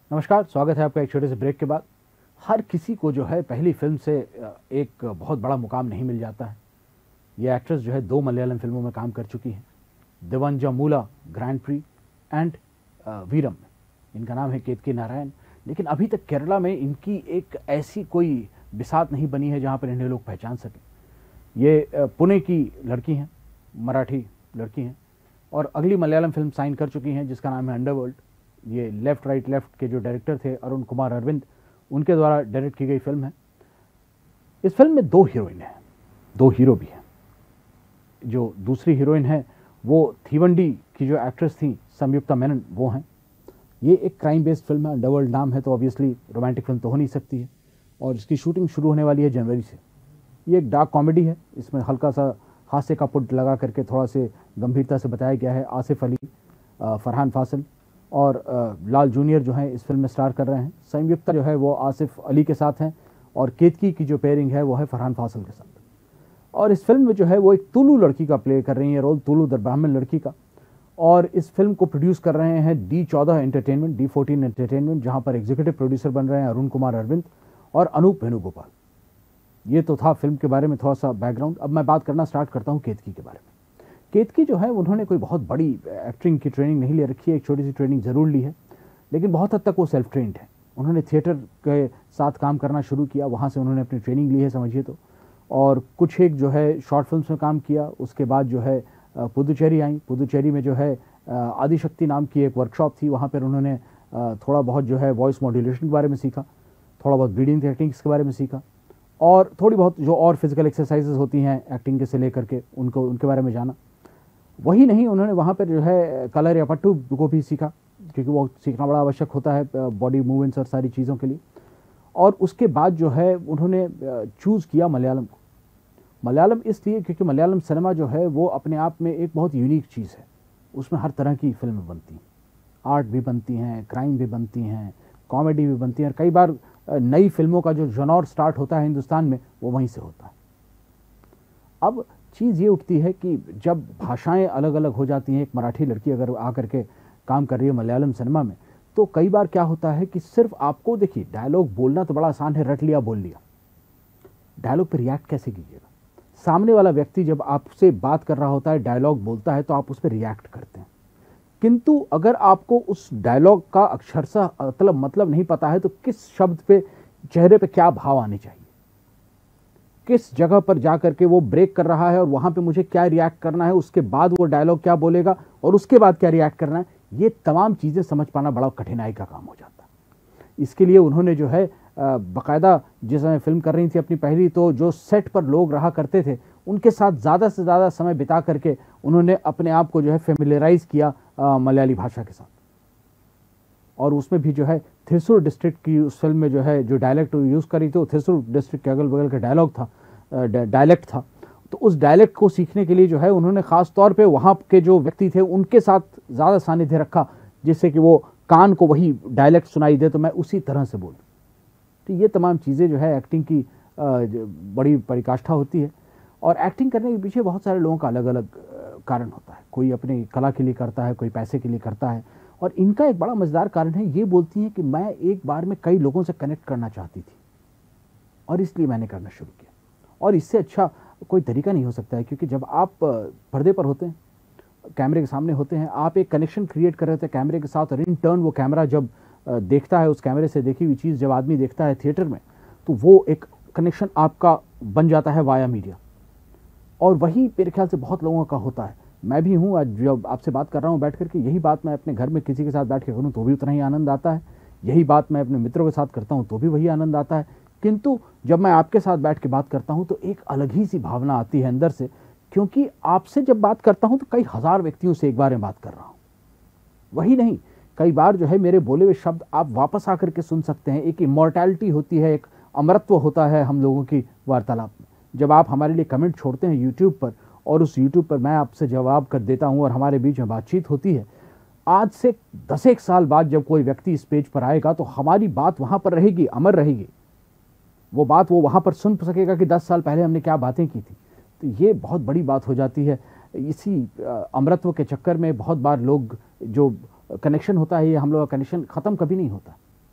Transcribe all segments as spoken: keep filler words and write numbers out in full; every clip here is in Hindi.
नमस्कार, स्वागत है आपका एक छोटे से ब्रेक के बाद। हर किसी को जो है पहली फिल्म से एक बहुत बड़ा मुकाम नहीं मिल जाता है। ये एक्ट्रेस जो है दो मलयालम फिल्मों में काम कर चुकी हैं, दिवंजमूला ग्रैंड प्री एंड वीरम में। इनका नाम है केतकी नारायण। लेकिन अभी तक केरला में इनकी एक ऐसी कोई बिसात नहीं बनी है जहाँ पर इन्हें लोग पहचान सकें। ये पुणे की लड़की हैं, मराठी लड़की हैं, और अगली मलयालम फिल्म साइन कर चुकी हैं जिसका नाम है अंडरवर्ल्ड। ये लेफ्ट राइट लेफ्ट के जो डायरेक्टर थे अरुण कुमार अरविंद, उनके द्वारा डायरेक्ट की गई फिल्म है। इस फिल्म में दो हीरोइन हैं, दो हीरो भी हैं। जो दूसरी हीरोइन है वो थीवंडी की जो एक्ट्रेस थी संयुक्ता मेनन, वो हैं। ये एक क्राइम बेस्ड फिल्म है, अंडरवर्ल्ड नाम है तो ऑब्वियसली रोमांटिक फिल्म तो हो नहीं सकती है, और इसकी शूटिंग शुरू होने वाली है जनवरी से। ये एक डार्क कॉमेडी है, इसमें हल्का सा हास्य का पुट लगा करके थोड़ा से गंभीरता से बताया गया है। आसिफ अली, फरहान फासिल और लाल जूनियर जो है इस फिल्म में स्टार कर रहे हैं। संयुक्ता जो है वो आसिफ अली के साथ हैं, और केतकी की जो पेयरिंग है वो है फरहान फासिल के साथ। और इस फिल्म में जो है वो एक तुलु लड़की का प्ले कर रही है रोल, तुलु द ब्राह्मण लड़की का। और इस फिल्म को प्रोड्यूस कर रहे हैं डी चौदह एंटरटेनमेंट, डी फोर्टीन एंटरटेनमेंट, जहाँ पर एग्जीक्यूटिव प्रोड्यूसर बन रहे हैं अरुण कुमार अरविंद और अनूप वेणुगोपाल। ये तो था फिल्म के बारे में थोड़ा सा बैकग्राउंड। अब मैं बात करना स्टार्ट करता हूँ केतकी के बारे में। केतकी जो है उन्होंने कोई बहुत बड़ी एक्टिंग की ट्रेनिंग नहीं ले रखी है, एक छोटी सी ट्रेनिंग ज़रूर ली है, लेकिन बहुत हद तक वो सेल्फ ट्रेंड है। उन्होंने थिएटर के साथ काम करना शुरू किया, वहाँ से उन्होंने अपनी ट्रेनिंग ली है समझिए तो। और कुछ एक जो है शॉर्ट फिल्म्स में काम किया। उसके बाद जो है पुदुचेरी आई। पुदुचेरी में जो है आदिशक्ति नाम की एक वर्कशॉप थी, वहाँ पर उन्होंने थोड़ा बहुत जो है वॉइस मॉड्यूलेशन के बारे में सीखा, थोड़ा बहुत ब्रीडिंग टेक्निक्स के बारे में सीखा, और थोड़ी बहुत जो और फिजिकल एक्सरसाइजेज होती हैं एक्टिंग के से लेकर के उनको उनके बारे में जाना। वही नहीं, उन्होंने वहाँ पर जो है कलर या पट्टू को भी सीखा, क्योंकि वो सीखना बड़ा आवश्यक होता है बॉडी मूवमेंट्स और सारी चीज़ों के लिए। और उसके बाद जो है उन्होंने चूज़ किया मलयालम को। मलयालम इसलिए क्योंकि मलयालम सिनेमा जो है वो अपने आप में एक बहुत यूनिक चीज़ है। उसमें हर तरह की फिल्में बनती हैं, आर्ट भी बनती हैं, क्राइम भी बनती हैं, कॉमेडी भी बनती हैं, और कई बार नई फिल्मों का जो जॉनर स्टार्ट होता है हिंदुस्तान में वो वहीं से होता है। अब चीज़ ये उठती है कि जब भाषाएं अलग अलग हो जाती हैं, एक मराठी लड़की अगर आकर के काम कर रही है मलयालम सिनेमा में, तो कई बार क्या होता है कि सिर्फ आपको, देखिए डायलॉग बोलना तो बड़ा आसान है, रट लिया बोल लिया। डायलॉग पर रिएक्ट कैसे कीजिएगा? सामने वाला व्यक्ति जब आपसे बात कर रहा होता है, डायलॉग बोलता है, तो आप उस पर रिएक्ट करते हैं। किंतु अगर आपको उस डायलॉग का अक्षरशः मतलब मतलब नहीं पता है, तो किस शब्द पे, चेहरे पे क्या भाव आने चाहिए, किस जगह पर जाकर के वो ब्रेक कर रहा है और वहां पे मुझे क्या रिएक्ट करना है, उसके बाद वो डायलॉग क्या बोलेगा और उसके बाद क्या रिएक्ट करना है, ये तमाम चीज़ें समझ पाना बड़ा कठिनाई का काम हो जाता है। इसके लिए उन्होंने जो है बाकायदा, जिस समय फिल्म कर रही थी अपनी पहली, तो जो सेट पर लोग रहा करते थे उनके साथ ज़्यादा से ज़्यादा समय बिता करके उन्होंने अपने आप को जो है फेमिलियराइज किया मलयाली भाषा के साथ। और उसमें भी जो है थिरसूर डिस्ट्रिक्ट की उस फिल्म में जो है जो डायलेक्ट यूज़ करी थी, वो थिरसूर डिस्ट्रिक्ट के अगल बगल का डायलॉग था, डायलेक्ट था। तो उस डायलेक्ट को सीखने के लिए जो है उन्होंने ख़ास तौर पे वहाँ के जो व्यक्ति थे उनके साथ ज़्यादा सानिध्य रखा, जिससे कि वो कान को वही डायलेक्ट सुनाई दे तो मैं उसी तरह से बोलूँ। तो ये तमाम चीज़ें जो है एक्टिंग की बड़ी परिकाष्ठा होती है। और एक्टिंग करने के पीछे बहुत सारे लोगों का अलग अलग कारण होता है। कोई अपनी कला के लिए करता है, कोई पैसे के लिए करता है। और इनका एक बड़ा मज़ेदार कारण है, ये बोलती हैं कि मैं एक बार में कई लोगों से कनेक्ट करना चाहती थी और इसलिए मैंने करना शुरू किया। और इससे अच्छा कोई तरीका नहीं हो सकता है, क्योंकि जब आप पर्दे पर होते हैं, कैमरे के सामने होते हैं, आप एक कनेक्शन क्रिएट कर रहे होते हैं कैमरे के साथ, और इन टर्न वो कैमरा जब देखता है, उस कैमरे से देखी हुई चीज़ जब आदमी देखता है थिएटर में, तो वो एक कनेक्शन आपका बन जाता है वाया मीडिया। और वही मेरे ख्याल से बहुत लोगों का होता है। मैं भी हूँ, आज जब आपसे बात कर रहा हूँ बैठ करके, यही बात मैं अपने घर में किसी के साथ बैठ के करूँ तो भी उतना ही आनंद आता है, यही बात मैं अपने मित्रों के साथ करता हूँ तो भी वही आनंद आता है। किंतु जब मैं आपके साथ बैठ के बात करता हूँ तो एक अलग ही सी भावना आती है अंदर से, क्योंकि आपसे जब बात करता हूँ तो कई हज़ार व्यक्तियों से एक बार में बात कर रहा हूँ। वही नहीं, कई बार जो है मेरे बोले हुए शब्द आप वापस आकर के सुन सकते हैं। एक इमॉर्टैलिटी होती है, एक अमरत्व होता है हम लोगों की वार्तालाप में। जब आप हमारे लिए कमेंट छोड़ते हैं यूट्यूब पर, और उस यूट्यूब पर मैं आपसे जवाब कर देता हूं और हमारे बीच में बातचीत होती है, आज से दस एक साल बाद जब कोई व्यक्ति इस पेज पर आएगा तो हमारी बात वहां पर रहेगी, अमर रहेगी। वो बात वो वहां पर सुन सकेगा कि दस साल पहले हमने क्या बातें की थी। तो ये बहुत बड़ी बात हो जाती है। इसी अमरत्व के चक्कर में बहुत बार लोग, जो कनेक्शन होता है, ये हम लोग का कनेक्शन ख़त्म कभी नहीं होता।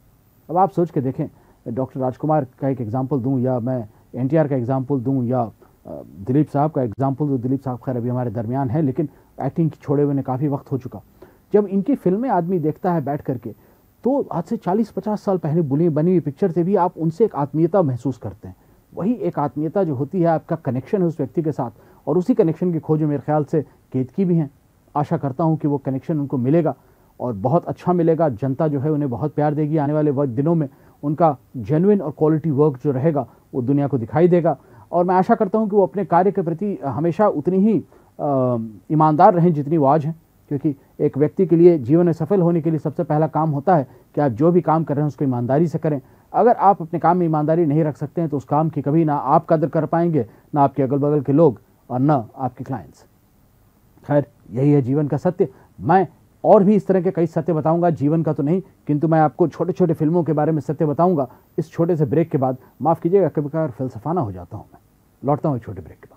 अब आप सोच के देखें, डॉक्टर राजकुमार का एक एग्जाम्पल दूं या मैं एनटीआर का एग्जाम्पल दूं या दिलीप साहब का एग्जाम्पल दूं। दिलीप साहब खैर अभी हमारे दरमियान है, लेकिन एक्टिंग छोड़े हुए ने काफ़ी वक्त हो चुका। जब इनकी फिल्में आदमी देखता है बैठ करके, तो आज से चालीस पचास साल पहले बुनी बनी हुई पिक्चर से भी आप उनसे एक आत्मीयता महसूस करते हैं। वही एक आत्मीयता जो होती है, आपका कनेक्शन है उस व्यक्ति के साथ, और उसी कनेक्शन की खोज मेरे ख्याल से केतकी भी हैं। आशा करता हूं कि वो कनेक्शन उनको मिलेगा और बहुत अच्छा मिलेगा। जनता जो है उन्हें बहुत प्यार देगी। आने वाले वक्त दिनों में उनका जेन्युइन और क्वालिटी वर्क जो रहेगा वो दुनिया को दिखाई देगा, और मैं आशा करता हूं कि वो अपने कार्य के प्रति हमेशा उतनी ही ईमानदार रहें जितनी वो आज हैं। क्योंकि एक व्यक्ति के लिए जीवन में सफल होने के लिए सबसे पहला काम होता है कि आप जो भी काम कर रहे हैं उसको ईमानदारी से करें। अगर आप अपने काम में ईमानदारी नहीं रख सकते हैं तो उस काम की कभी ना आप कदर कर पाएंगे, ना आपके अगल बगल के लोग, और ना आपके क्लाइंट्स। खैर, यही है जीवन का सत्य। मैं और भी इस तरह के कई सत्य बताऊंगा, जीवन का तो नहीं, किंतु मैं आपको छोटे छोटे फिल्मों के बारे में सत्य बताऊंगा इस छोटे से ब्रेक के बाद। माफ़ कीजिएगा, कभी कभार फिलसफाना हो जाता हूं मैं। लौटता हूं एक छोटे ब्रेक के बाद।